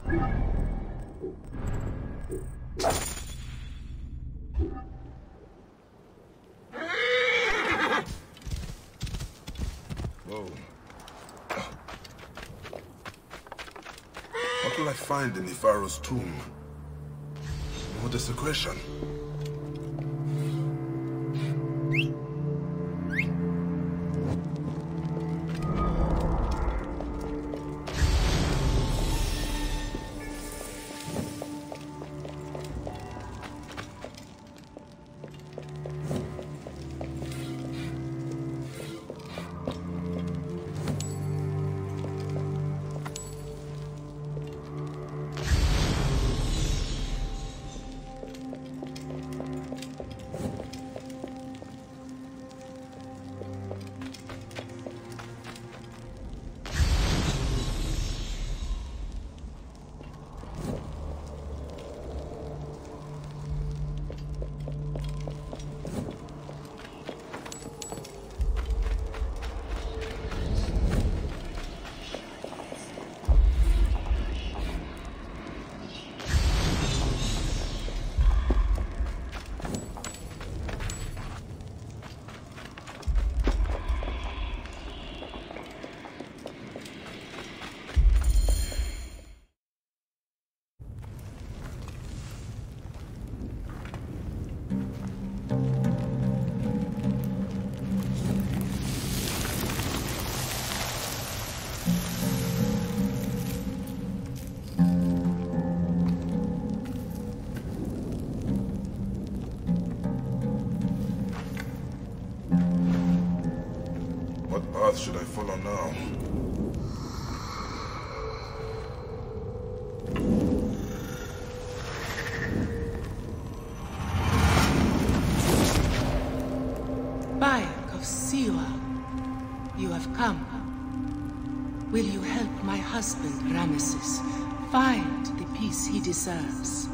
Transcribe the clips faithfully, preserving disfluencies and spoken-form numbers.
Whoa. What will I find in the Pharaoh's tomb? What is the question? What path should I follow now? Bayek of Siwa, you have come. Will you help my husband, Ramesses, find the peace he deserves?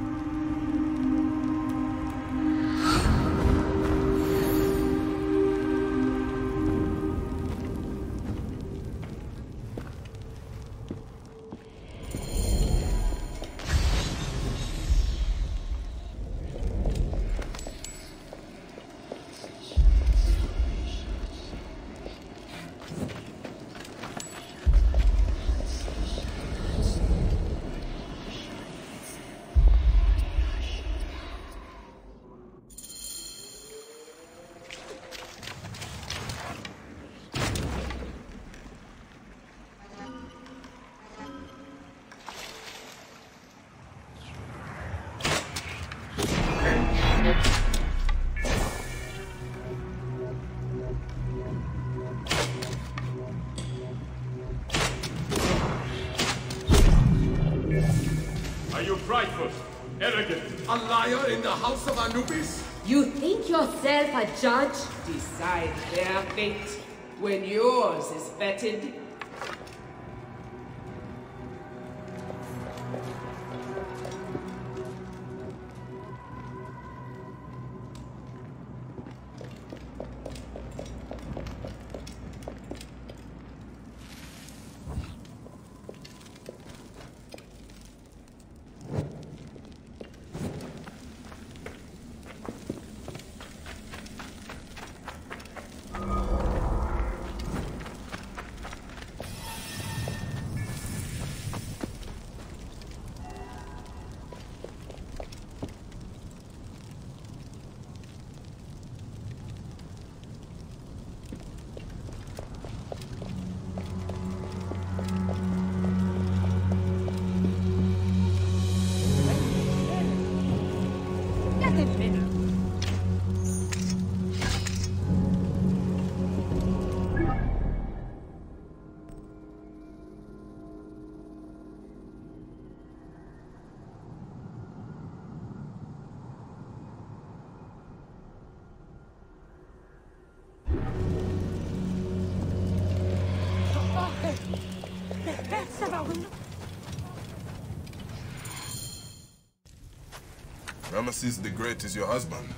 Prideful, arrogant, a liar in the house of Anubis? You think yourself a judge? Decide their fate when yours is vetted. Ramesses the Great is your husband.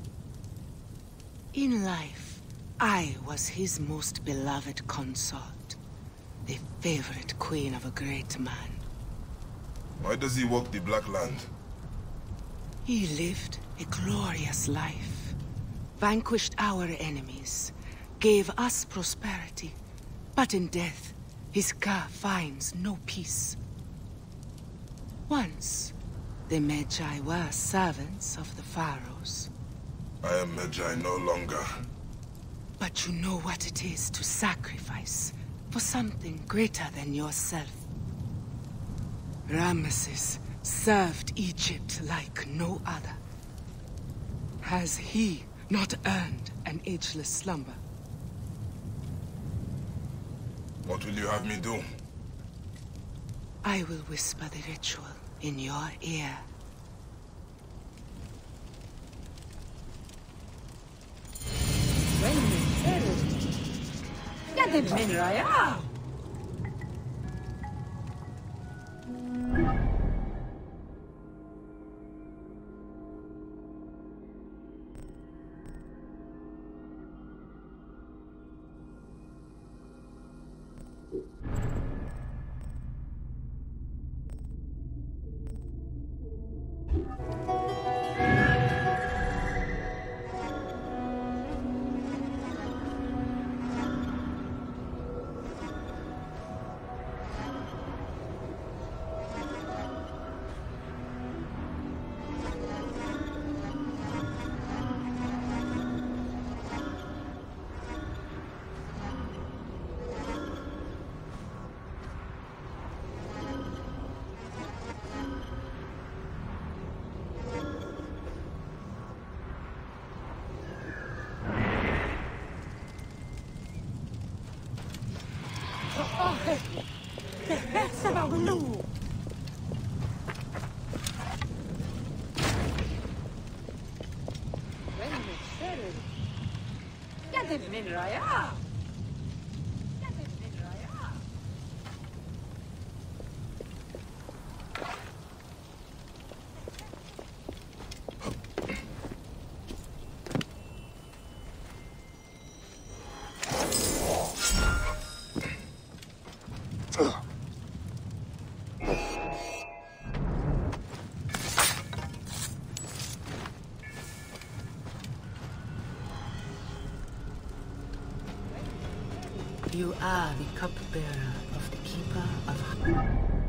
In life, I was his most beloved consort, the favorite queen of a great man. Why does he walk the Black Land? He lived a glorious life, vanquished our enemies, gave us prosperity, but in death, his Ka finds no peace. Once, the Magi were servants of the Pharaohs. I am Magi no longer. But you know what it is to sacrifice for something greater than yourself. Ramesses served Egypt like no other. Has he not earned an ageless slumber? What will you have me do? I will whisper the ritual in your ear. You are the cupbearer of the Keeper of...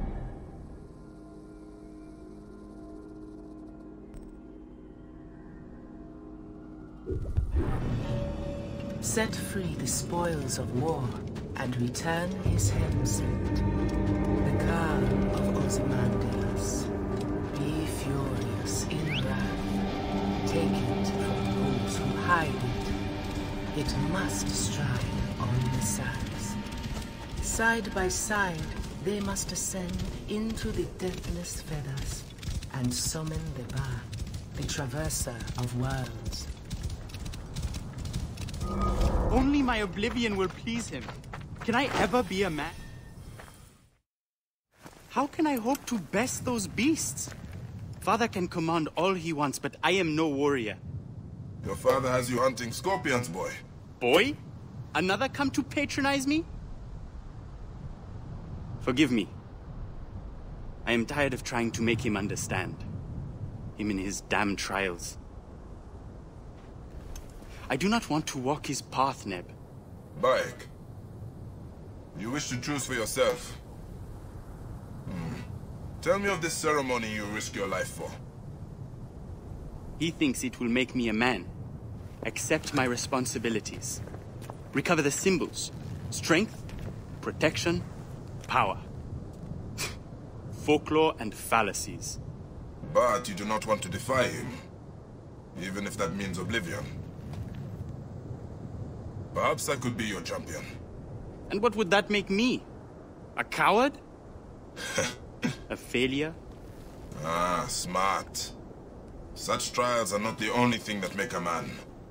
Set free the spoils of war and return his Hemset, the car of Ozymandias. Be furious in wrath. Take it from those who hide it. It must stride on the sands. Side by side, they must ascend into the deathless feathers and summon the Ba, the traverser of worlds. Only my oblivion will please him. Can I ever be a man? How can I hope to best those beasts? Father can command all he wants, but I am no warrior. Your father has you hunting scorpions, boy. Boy? Another come to patronize me? Forgive me. I am tired of trying to make him understand. Him in his damn trials. I do not want to walk his path, Neb. Bayek. You wish to choose for yourself. Hmm. Tell me of this ceremony you risk your life for. He thinks it will make me a man. Accept my responsibilities. Recover the symbols. Strength, protection, power. Folklore and fallacies. But you do not want to defy him. Even if that means oblivion. Perhaps I could be your champion. And what would that make me? A coward? A failure? Ah, smart. Such trials are not the only thing that make a man.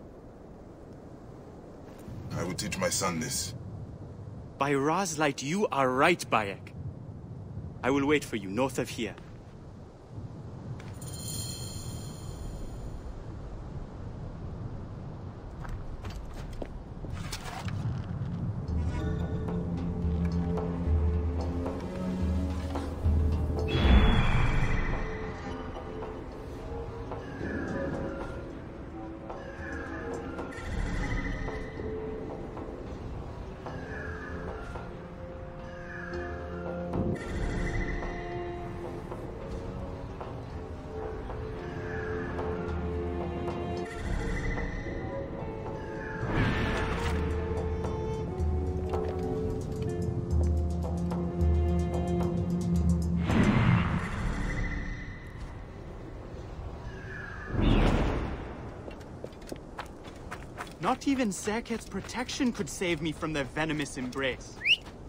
I will teach my son this. By Ra's light, you are right, Bayek. I will wait for you north of here. Not even Serket's protection could save me from their venomous embrace.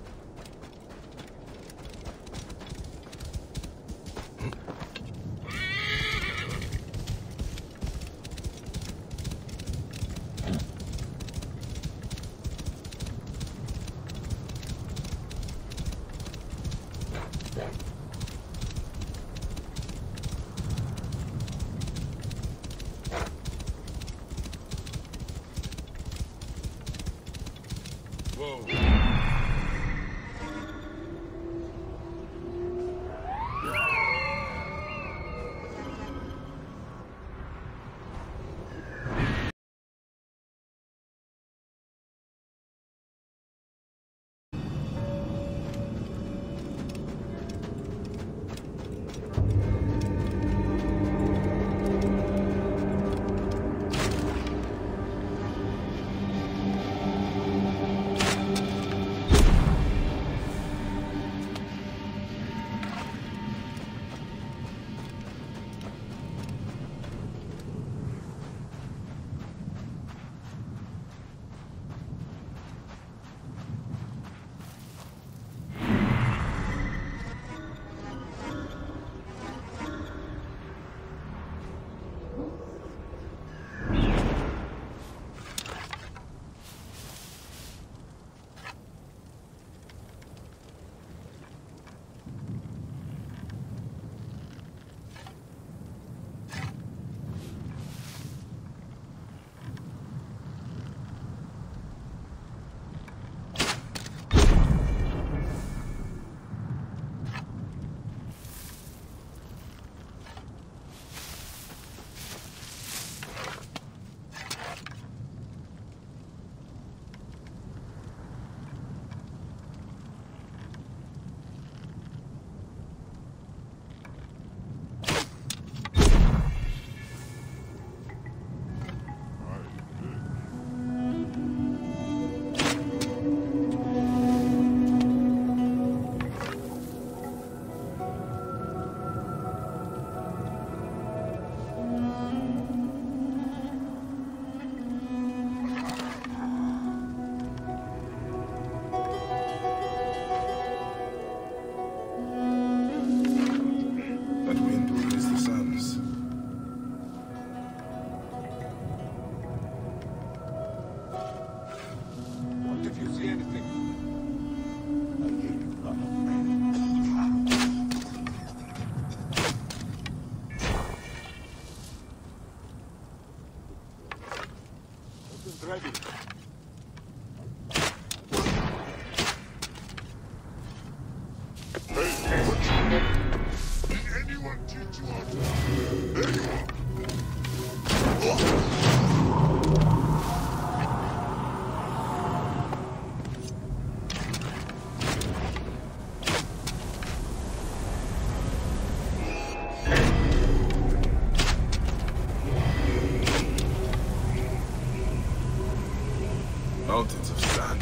Mountains of sand.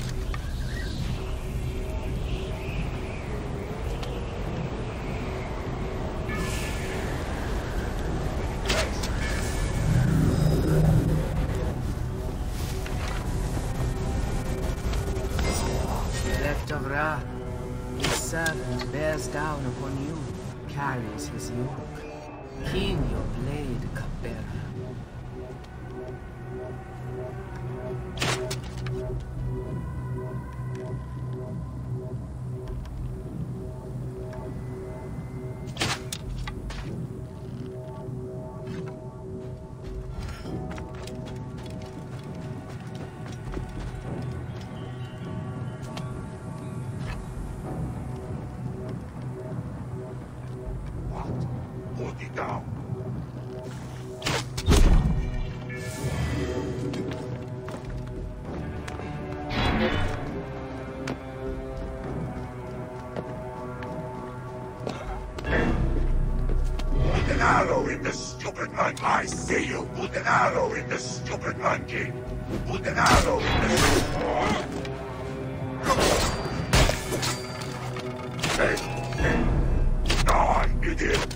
Left of Ra, his servant bears down upon you, carries his yoke. Keen your blade, cupbearer. I see you! Put an arrow in the stupid monkey! Put an arrow in the... Hey! Hey! Die, idiot!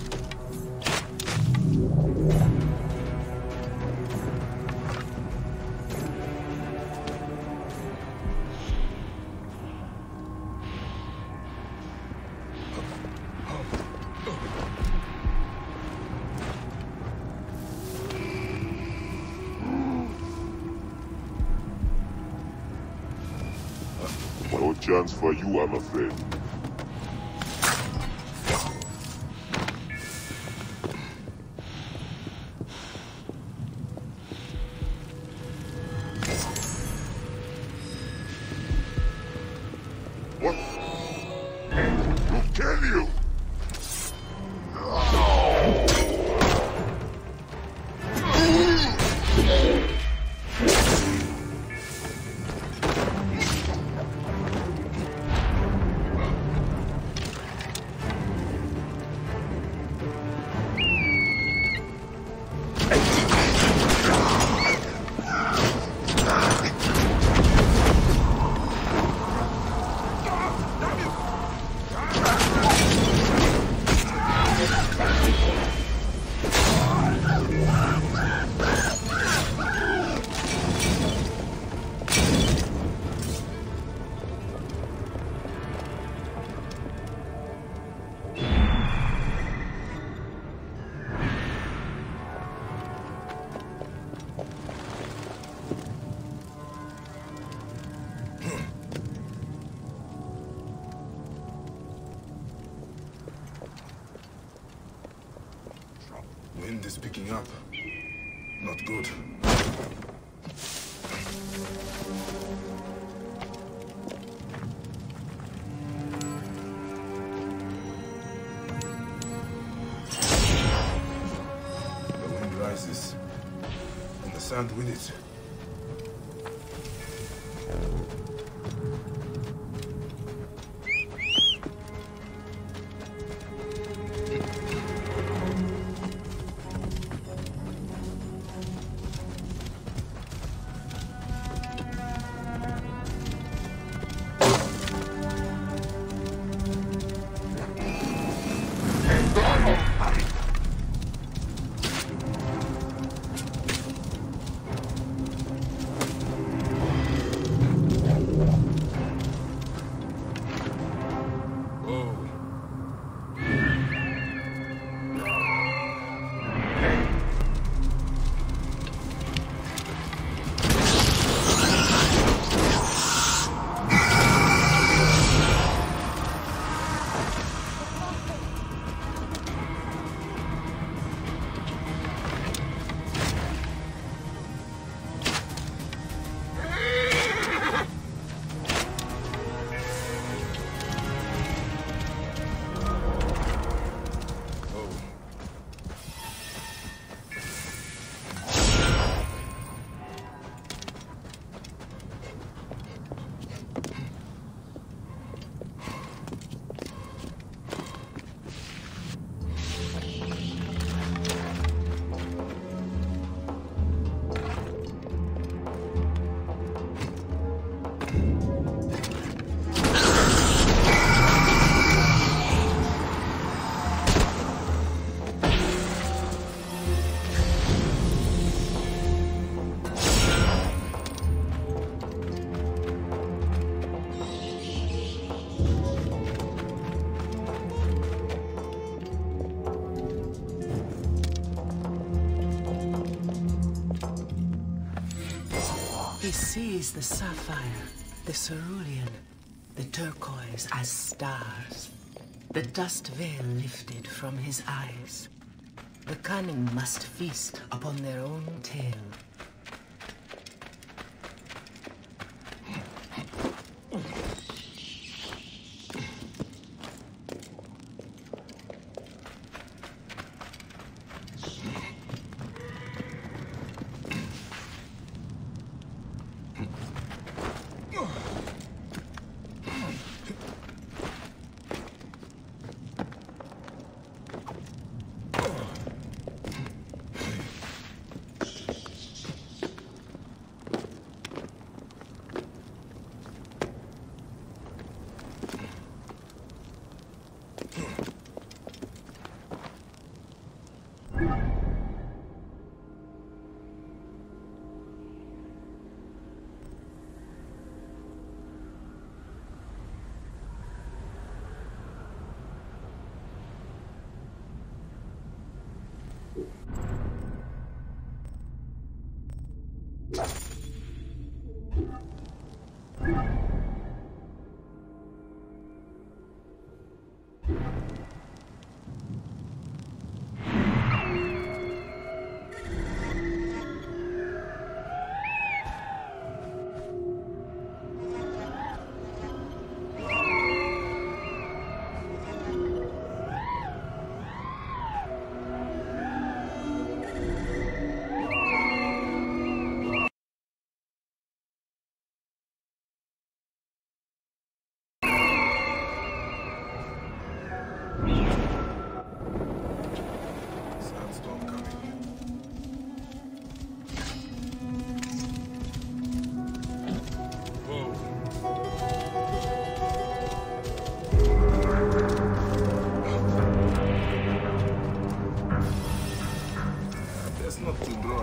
chance for you, I'm afraid. What? I'll kill you! Wind is picking up. Not good. The wind rises, and the sand with it. He sees the sapphire, the cerulean, the turquoise as stars. The dust veil lifted from his eyes. The cunning must feast upon their own tale.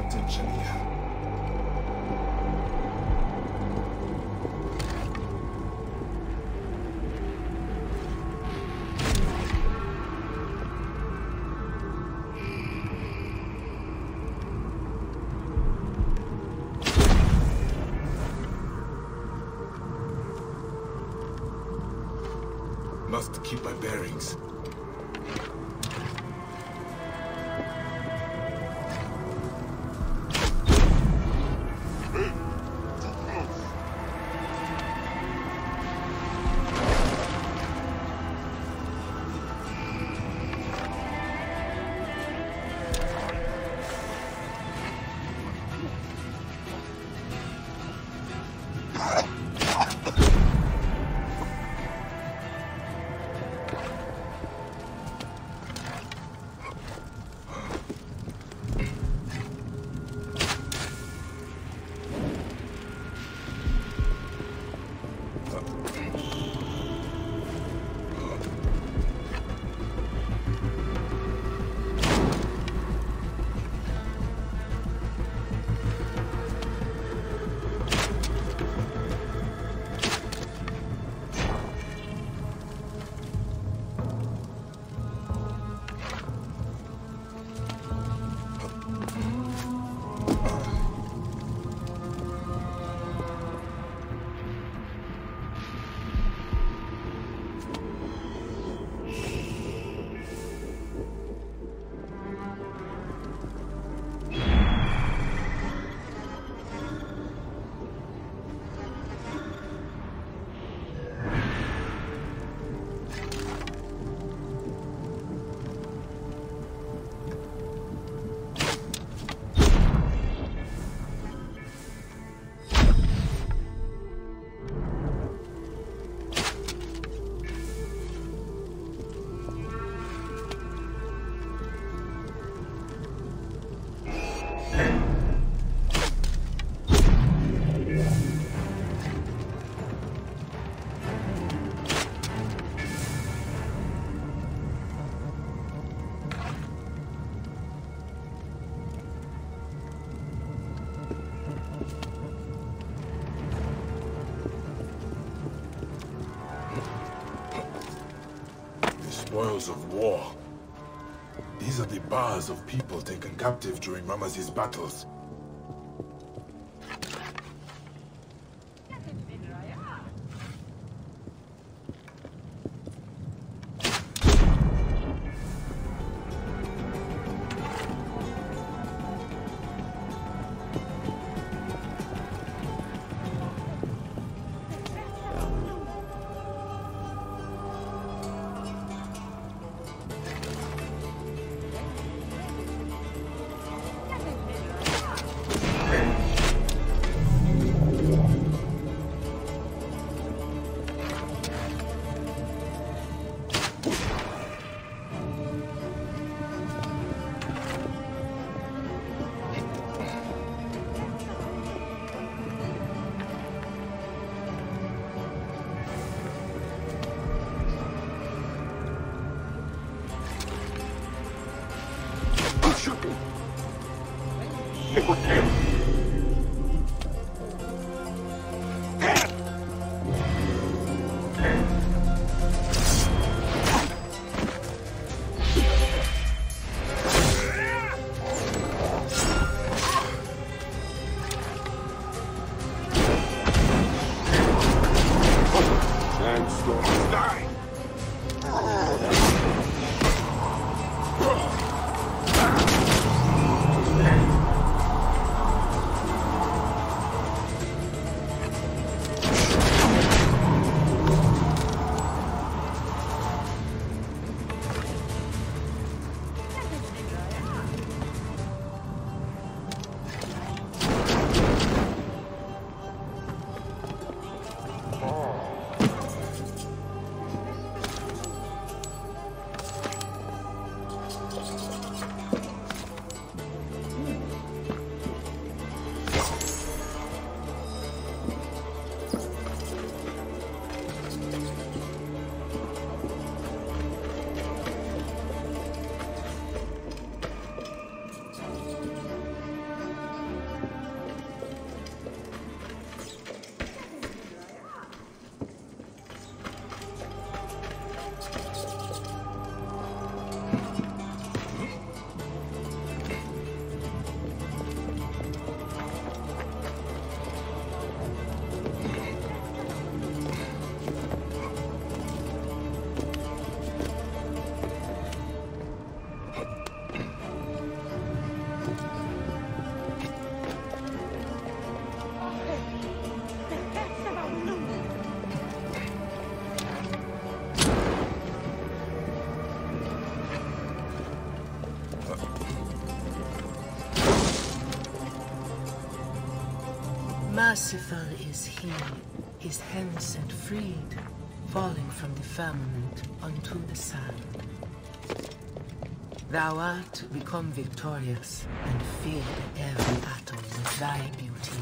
attention here. Must keep my bearings. Spoils of war. These are the bars of people taken captive during Ramesses' battles. Merciful is he, his Hemset freed, falling from the firmament unto the sand. Thou art become victorious, and filled every atom with thy beauty.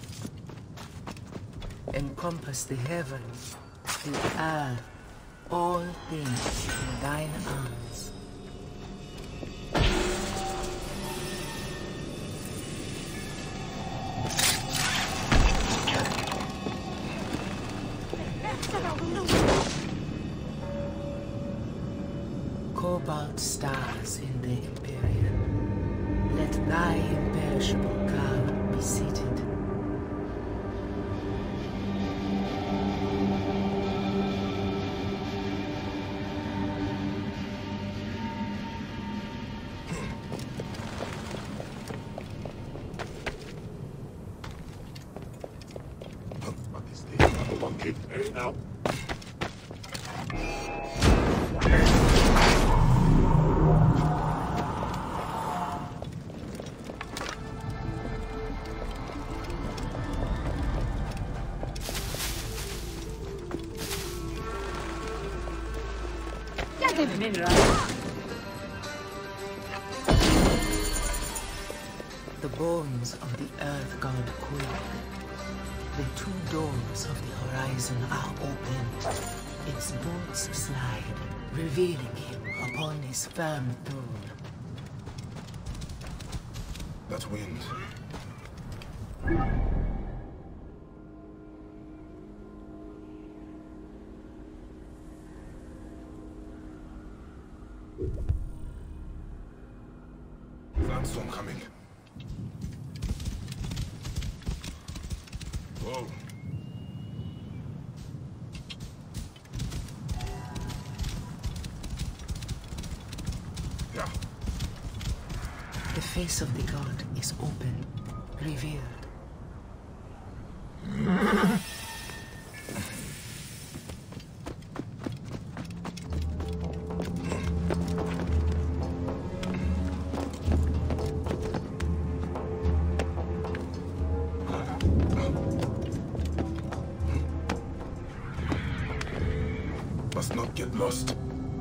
Encompass the heavens, the earth, all things in thine arms. Cobalt stars in the Empyrean, let thy imperishable car be seated. Now. The bones of the Earth God quake. The two doors of the horizon are opened. Its bolts slide, revealing him upon his firm throne. That wind. Sandstorm coming. Whoa. Yeah. The face of the god is open, revealed. Must not get lost.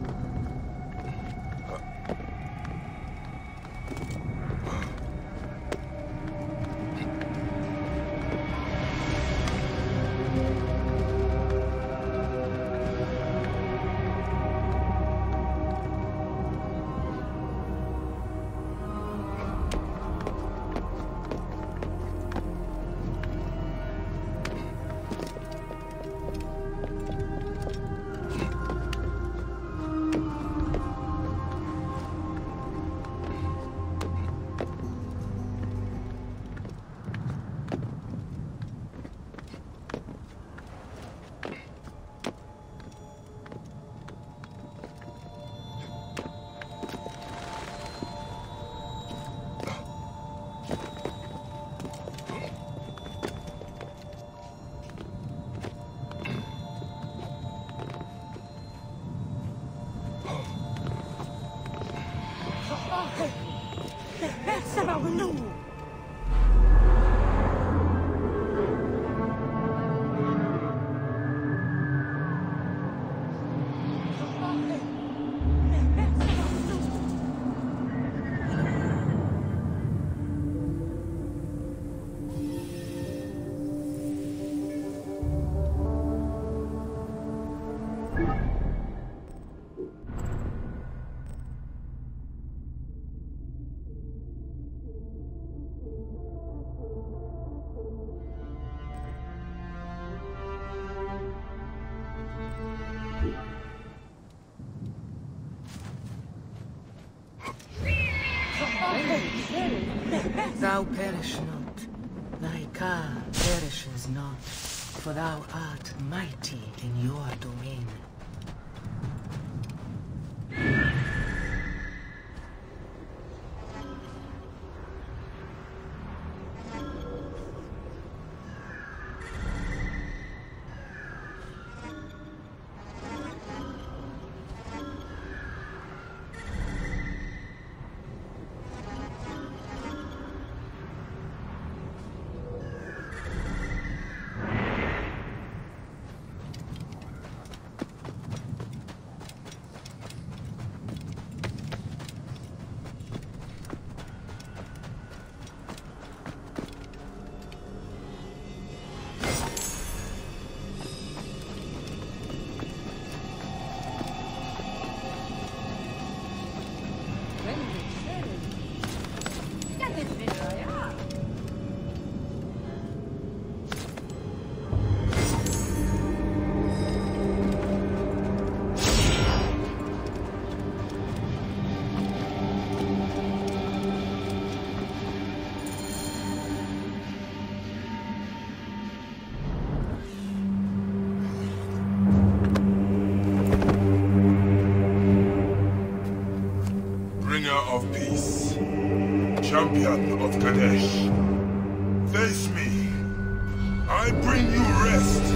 Thou perish not, thy car perishes not, for thou art mighty in your domain. bringer of peace, champion of Kadesh. Face me. I bring you rest.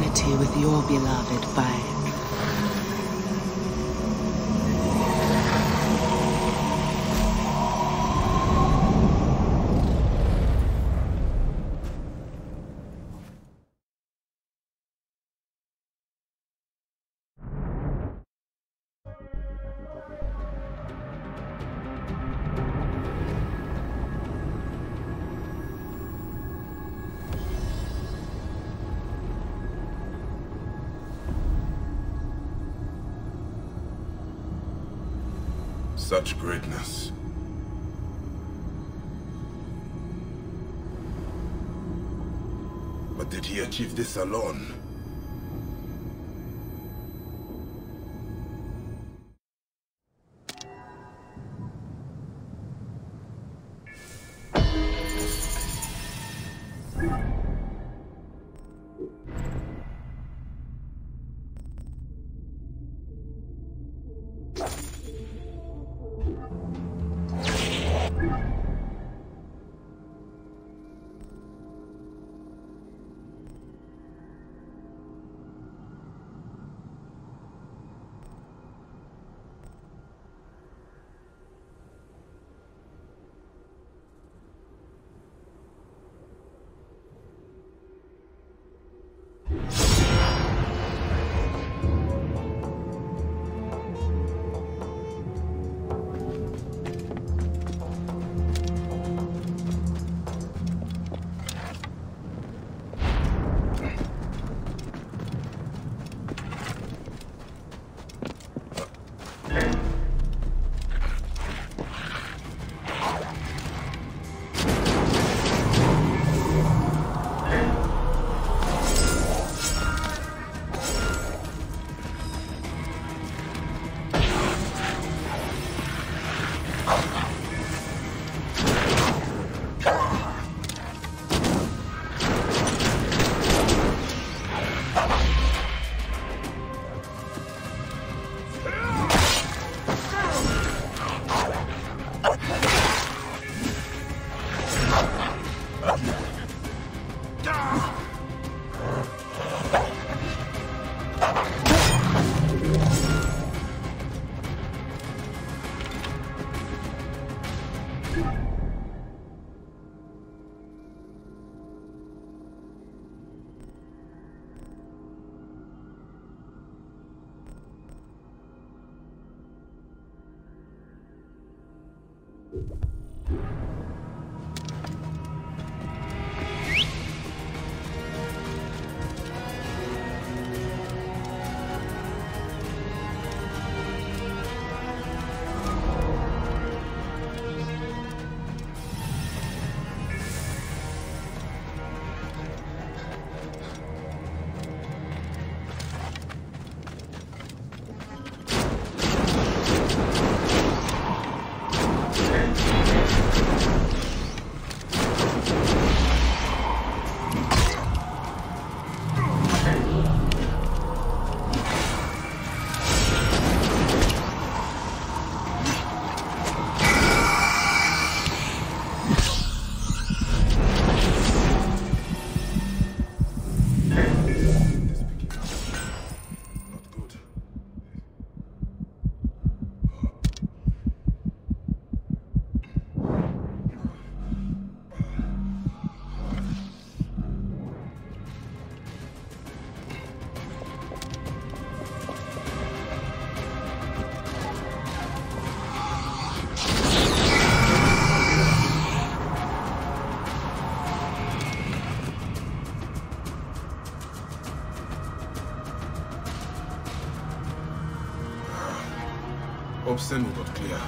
unity with your beloved Vike. Such greatness. But did he achieve this alone? Obscene we got clear.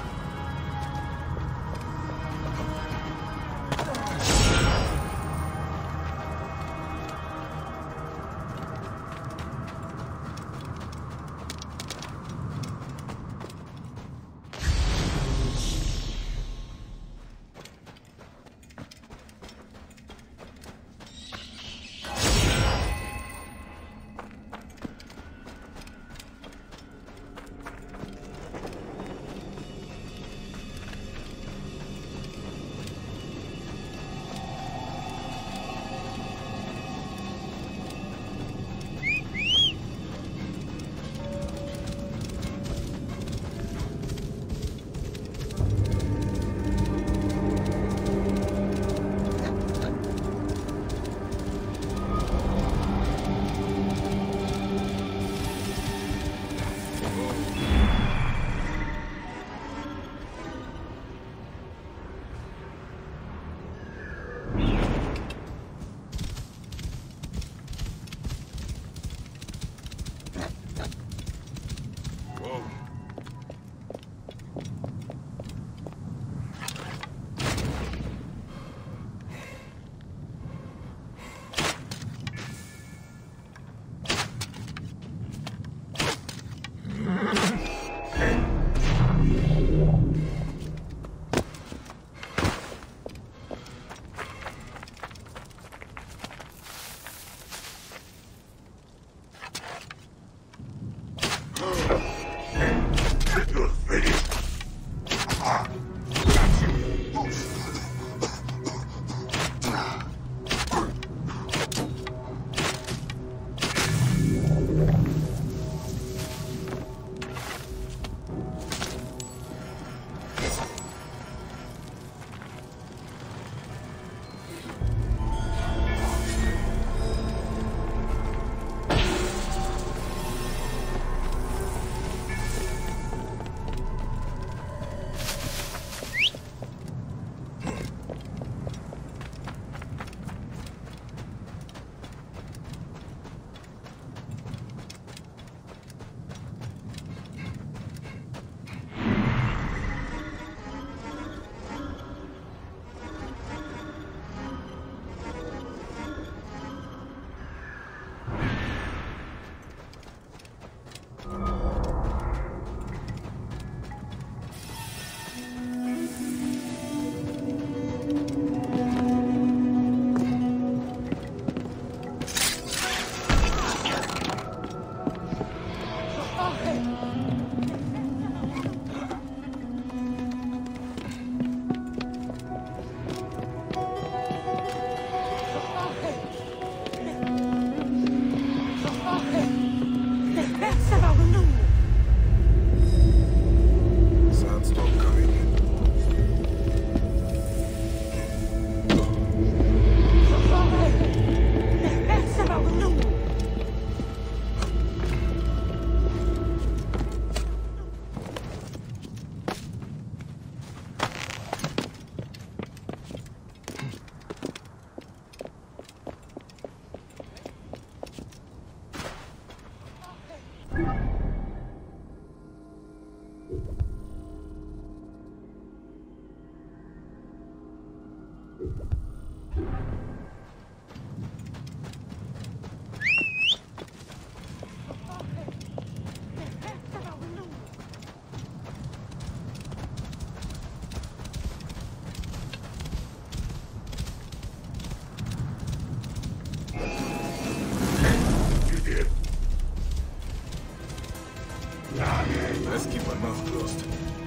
Let's keep my mouth closed.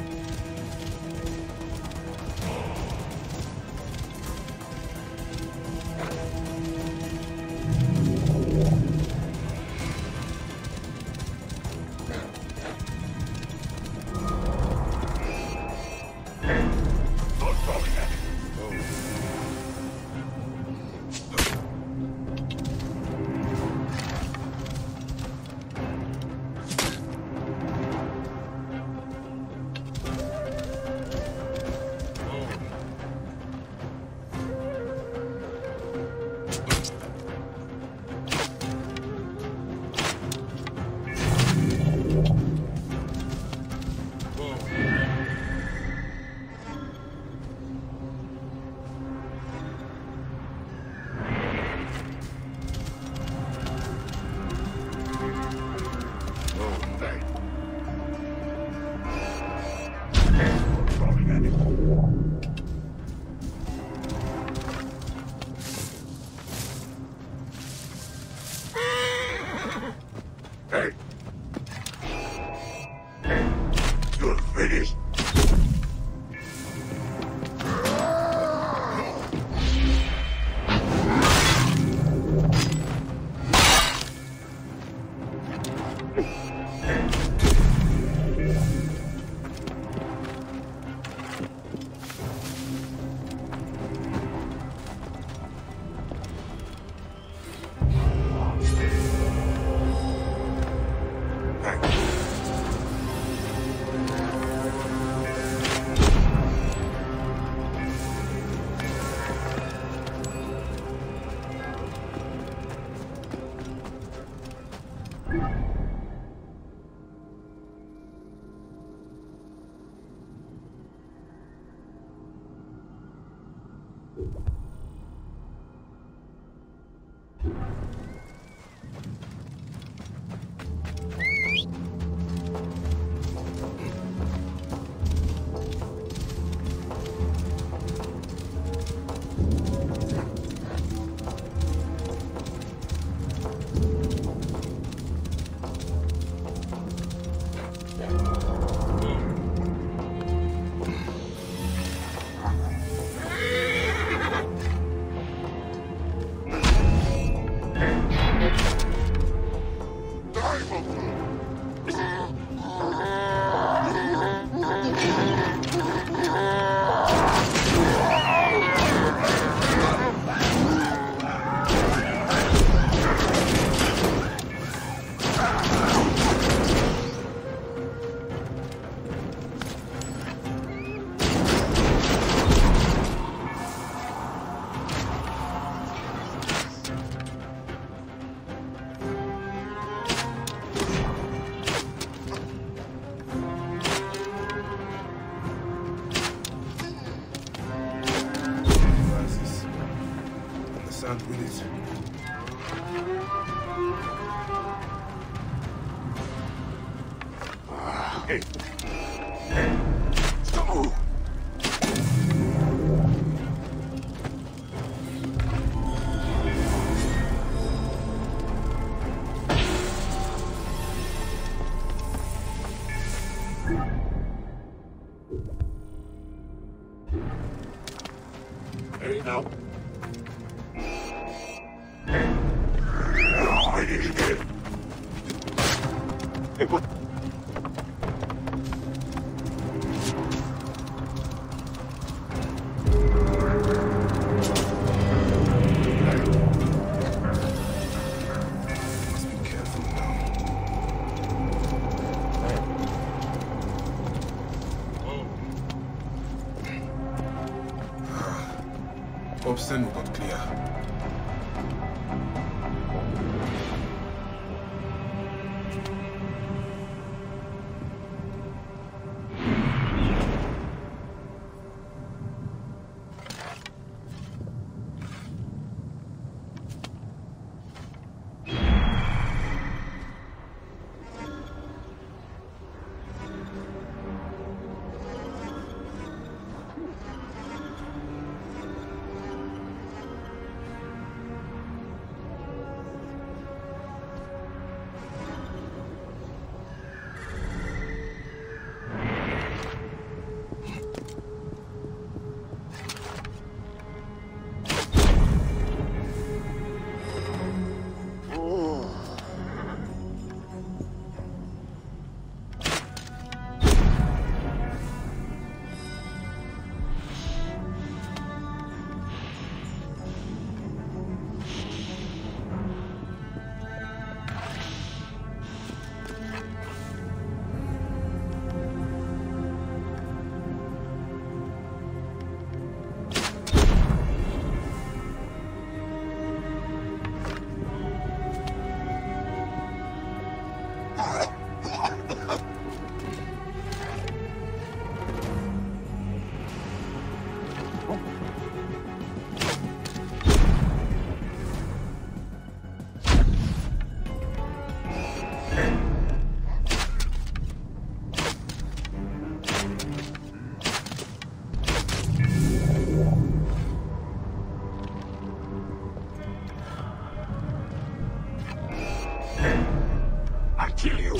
Hey! You're finished! Obscene got clear. kill you!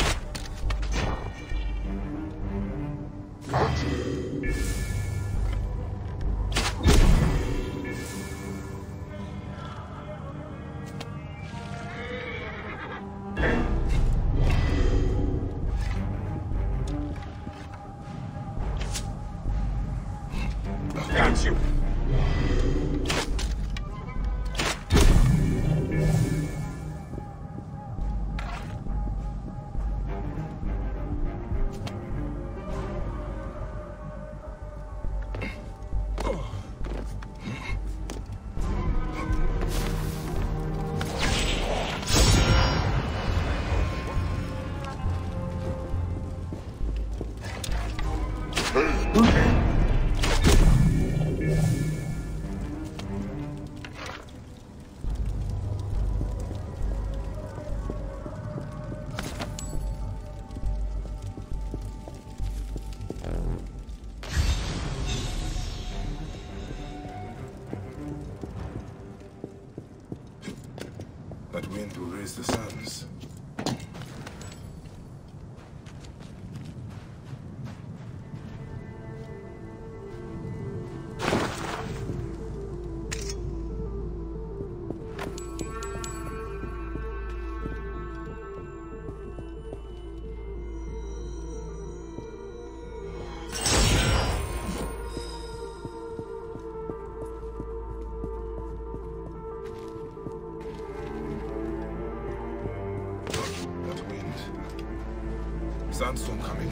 Got you! That wind will raise the suns. Sandstorm coming.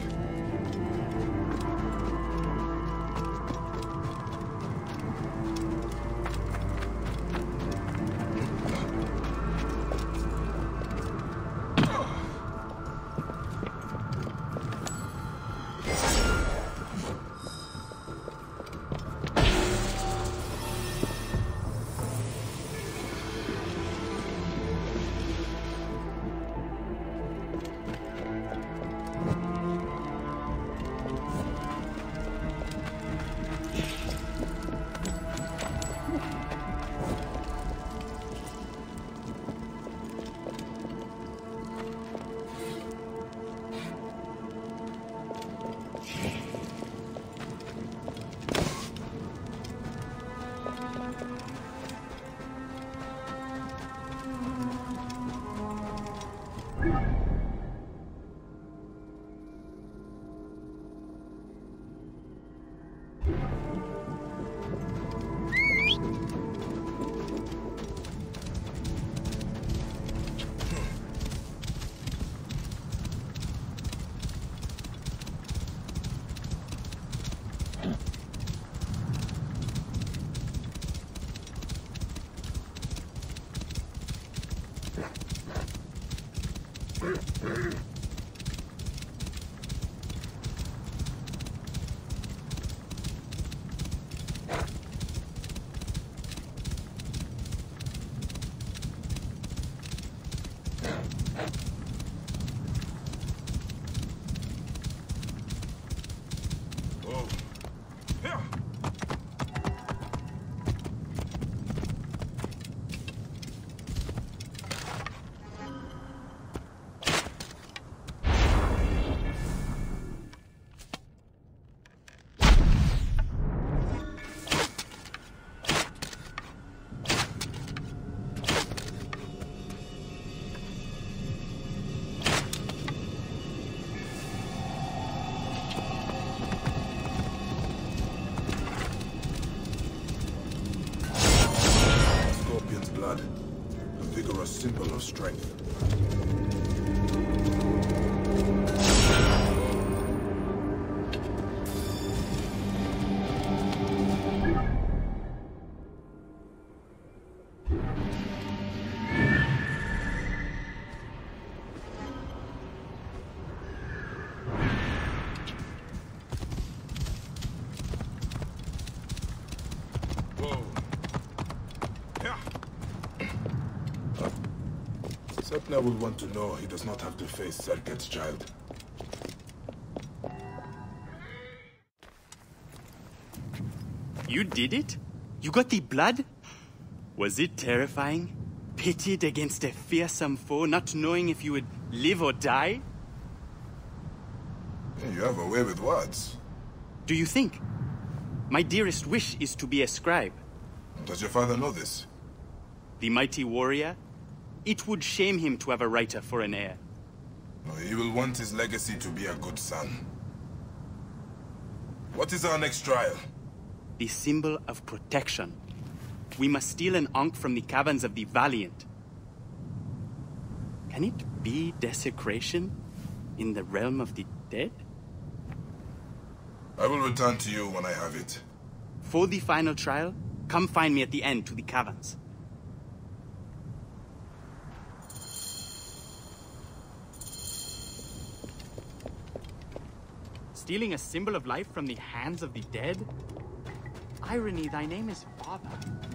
Symbol of strength. Sepna will want to know he does not have to face Serket's child. You did it? You got the blood? Was it terrifying? pitted against a fearsome foe, not knowing if you would live or die? You have a way with words. Do you think? My dearest wish is to be a scribe. Does your father know this? The mighty warrior? It would shame him to have a writer for an heir. No, he will want his legacy to be a good son. What is our next trial? The symbol of protection. We must steal an ankh from the caverns of the Valiant. Can it be desecration in the realm of the dead? I will return to you when I have it. For the final trial, come find me at the end to the caverns. Stealing a symbol of life from the hands of the dead? Irony, thy name is Father.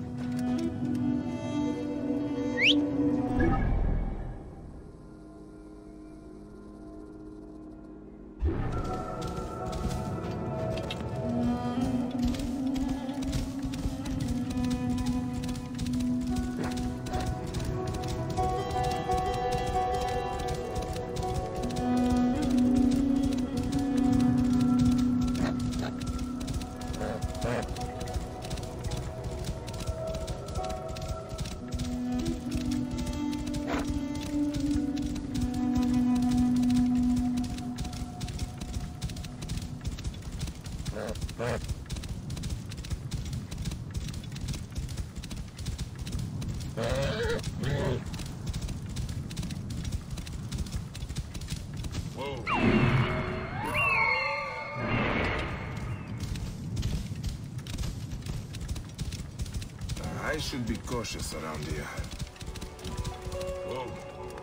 I should be cautious around here. Whoa.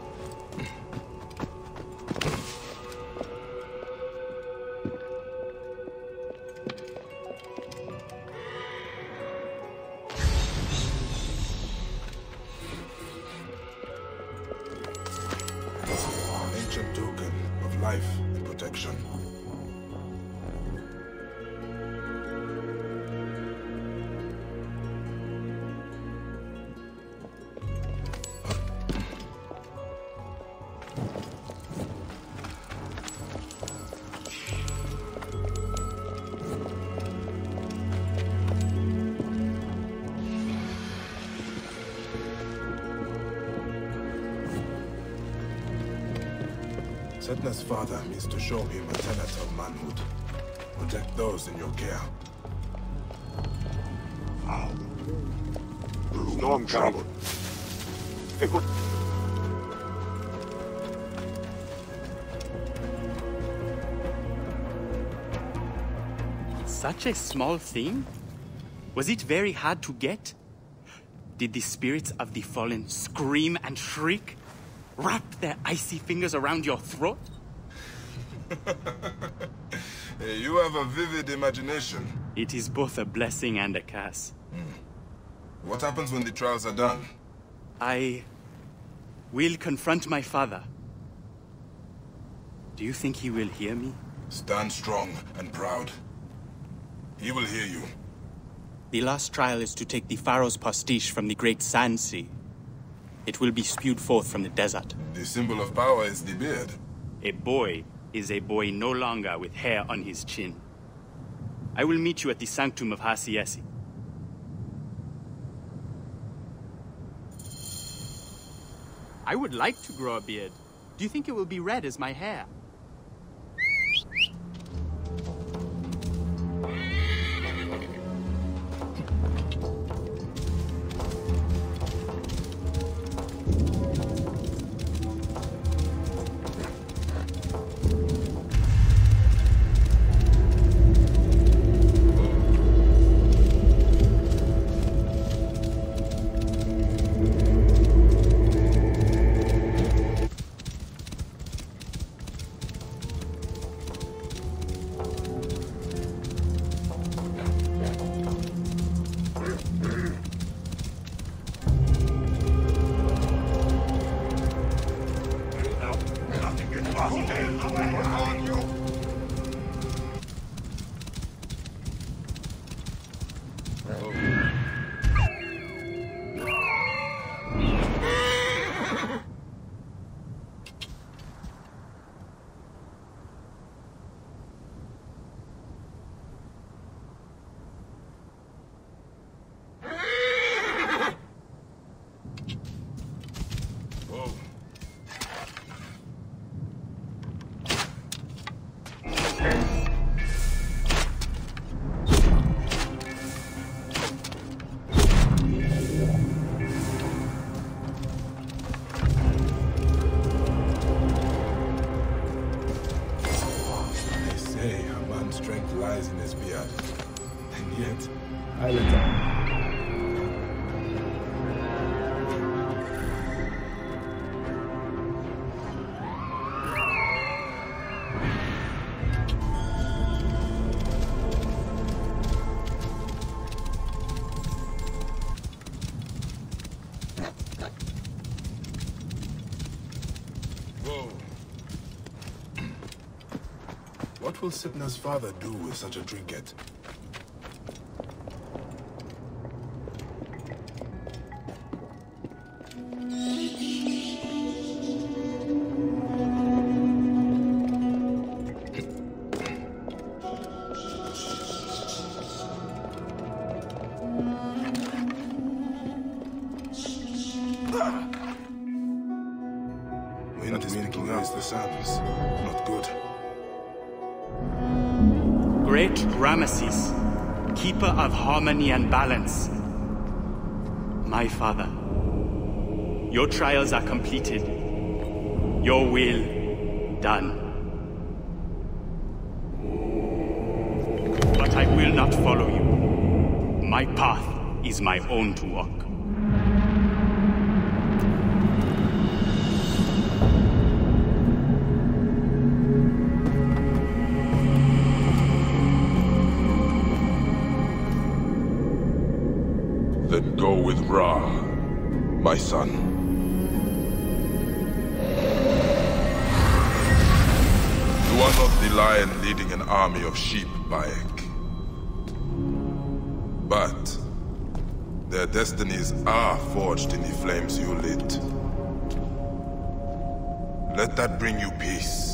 An ancient token of life and protection. Setna's father means to show him a tenet of manhood. Protect those in your care. Storm travel. Such a small thing? Was it very hard to get? Did the spirits of the fallen scream and shriek? Wrap their icy fingers around your throat? Hey, you have a vivid imagination. It is both a blessing and a curse. Hmm. What happens when the trials are done? I will confront my father. Do you think he will hear me? Stand strong and proud. He will hear you. The last trial is to take the Pharaoh's pastiche from the great sand sea. It will be spewed forth from the desert. The symbol of power is the beard. A boy is a boy no longer with hair on his chin. I will meet you at the sanctum of Hasiesi. I would like to grow a beard. Do you think it will be red as my hair? strength lies in his beard. And yet, I let him. What will Sipna's father do with such a trinket? Wind is picking up the sounds. Not good. Great Ramesses, keeper of harmony and balance. My father, your trials are completed. Your will done. But I will not follow you. My path is my own to walk. Then go with Ra, my son. You are not the lion leading an army of sheep, Bayek. But their destinies are forged in the flames you lit. Let that bring you peace.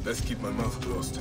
Best keep my mouth closed.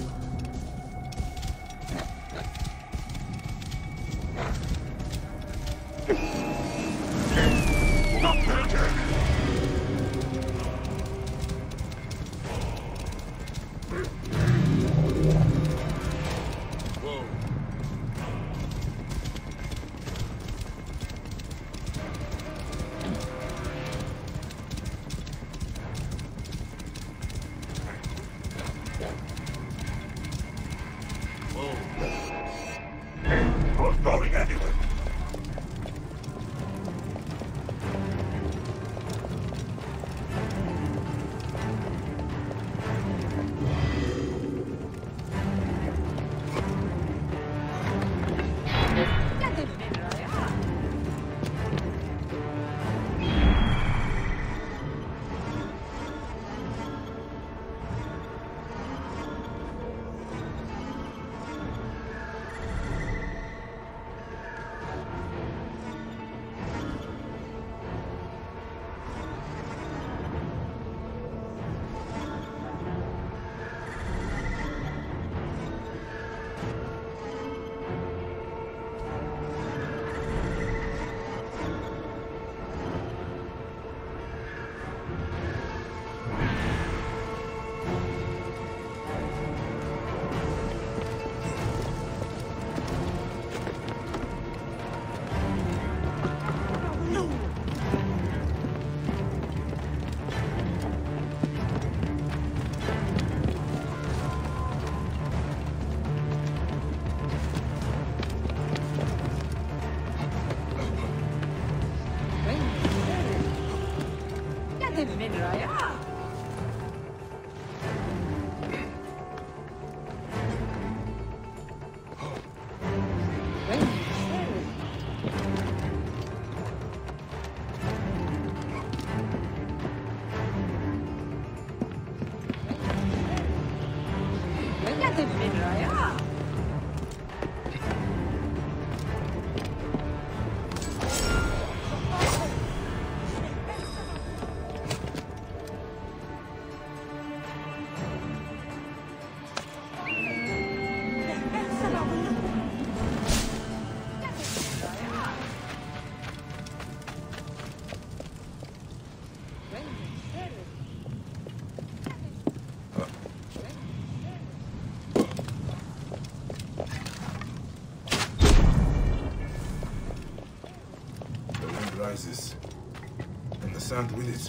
Rises, and the sand with it.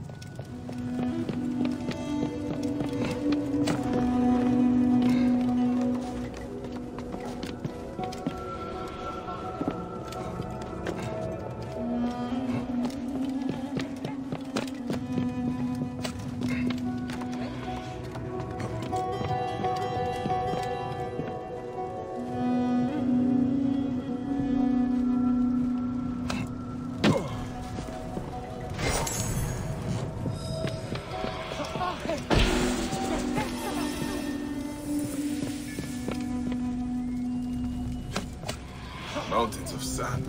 Mountains of sand.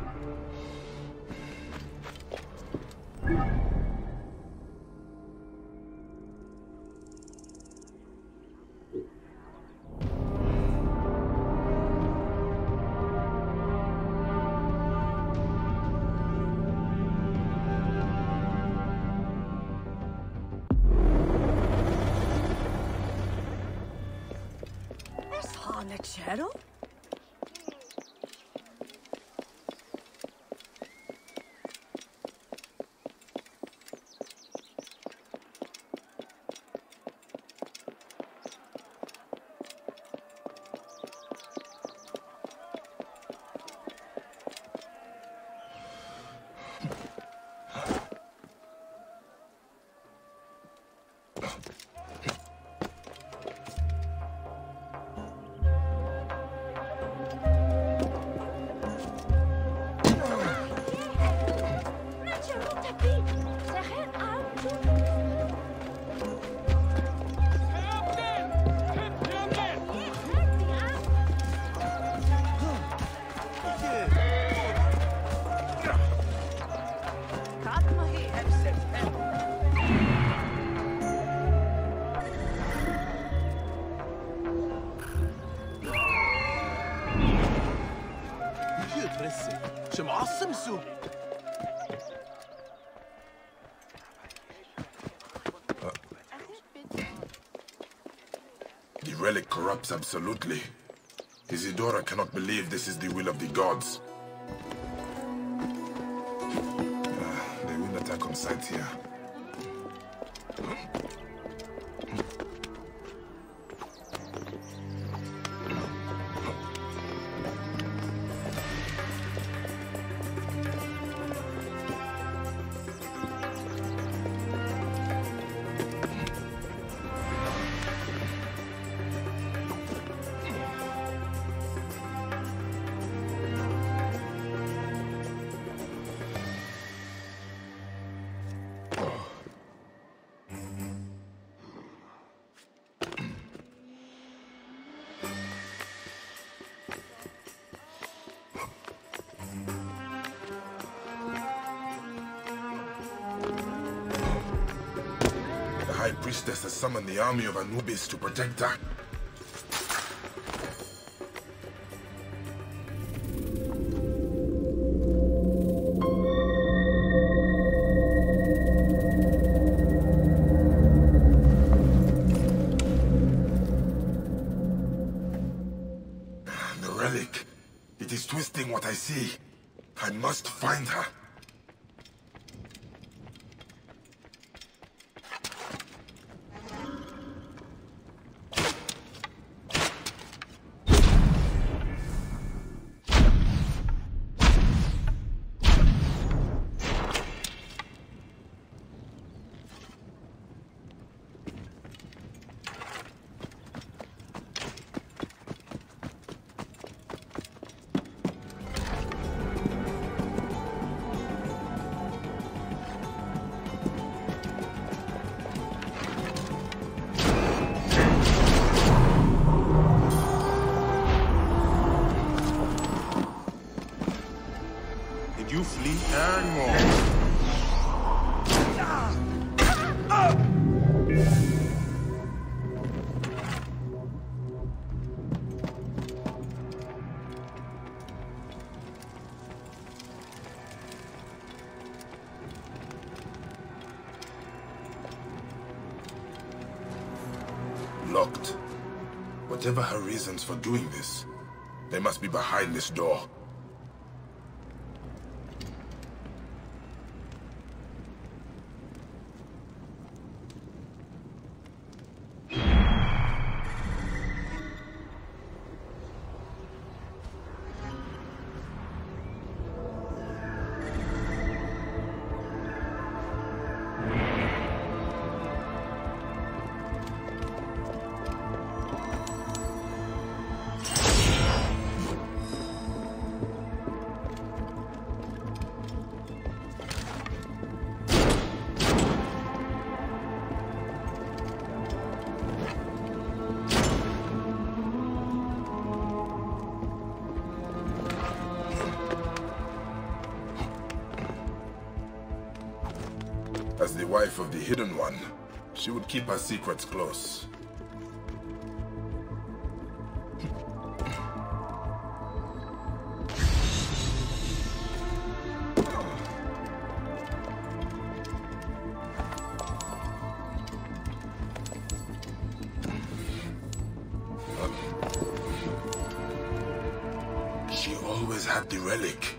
Shadow? The relic corrupts absolutely. Isidora cannot believe this is the will of the gods. Uh, they will attack on sight here. The High Priestess has summoned the army of Anubis to protect her. The relic. It is twisting what I see. I must find her. You flee and more. Locked. Whatever her reasons for doing this, they must be behind this door. As the wife of the Hidden One, she would keep her secrets close. She always had the relic.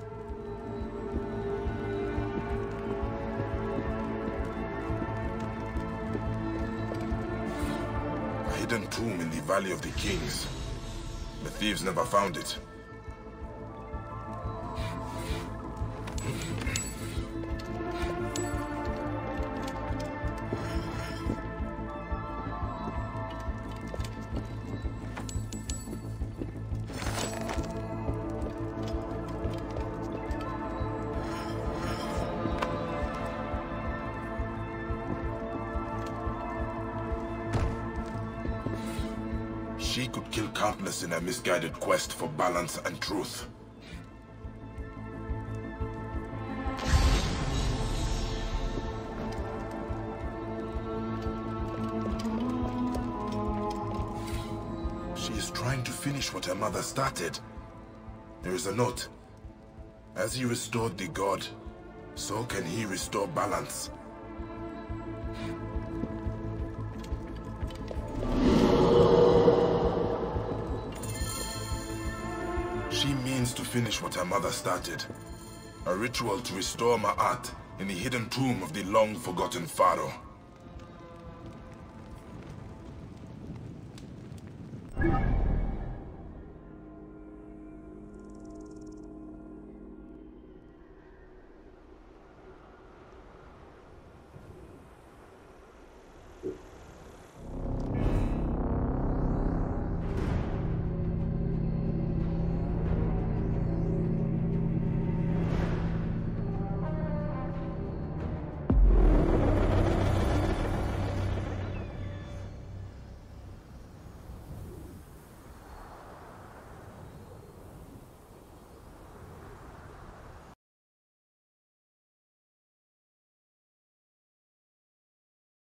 A hidden tomb in the Valley of the Kings. The thieves never found it. She could kill countless in her misguided quest for balance and truth. She is trying to finish what her mother started. There is a note. As he restored the god, so can he restore balance. She means to finish what her mother started. A ritual to restore Ma'at in the hidden tomb of the long-forgotten Pharaoh.